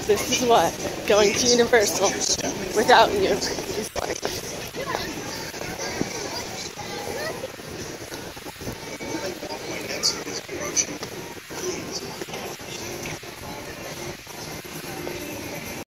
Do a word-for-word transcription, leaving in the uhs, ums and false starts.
This is what going to Universal without you is like.